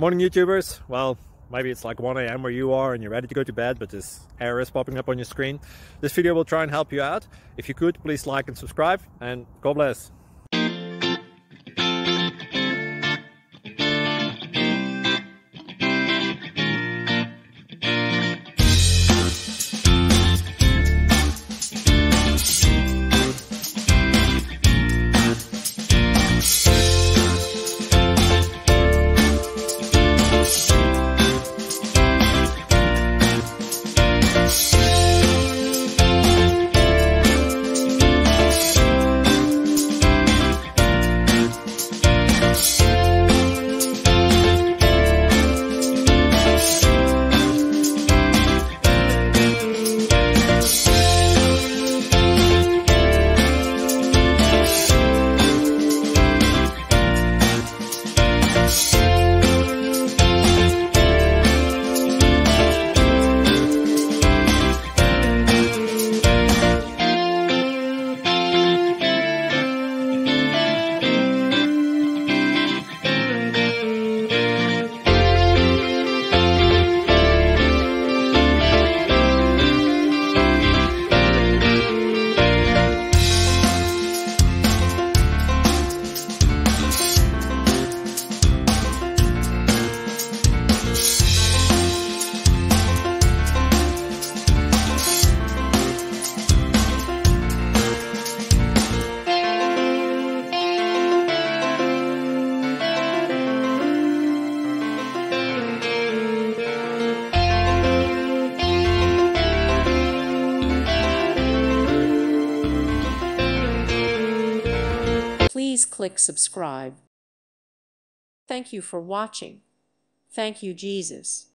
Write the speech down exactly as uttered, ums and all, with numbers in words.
Morning YouTubers. Well, maybe it's like one A M where you are and you're ready to go to bed, but this error is popping up on your screen. This video will try and help you out. If you could, please like and subscribe, and God bless. Please click subscribe. Thank you for watching. Thank you, Jesus.